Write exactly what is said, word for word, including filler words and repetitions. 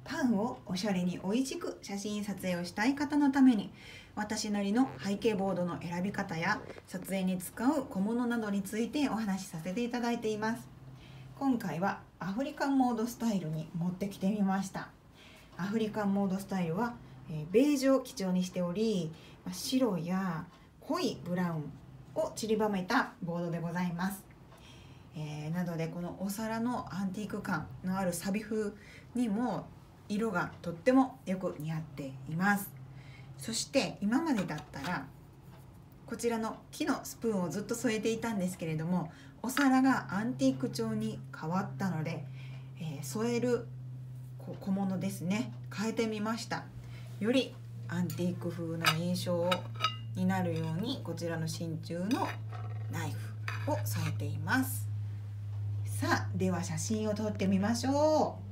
パンをおしゃれに美味しく写真撮影をしたい方のために、私なりの背景ボードの選び方や撮影に使う小物などについてお話しさせていただいています。今回はアフリカンモードスタイルに持ってきてみました。アフリカンモードスタイルはベージュを基調にしており、白や濃いブラウンを散りばめたボードでございます。えー、なのでこのお皿のアンティーク感のあるサビ風にも色がとってもよく似合っています。そして今までだったらこちらの木のスプーンをずっと添えていたんですけれども、お皿がアンティーク調に変わったので、えー、添える小物ですね、変えてみました。よりアンティーク風な印象になるように、こちらの真鍮のナイフを添えています。さあ、では写真を撮ってみましょう。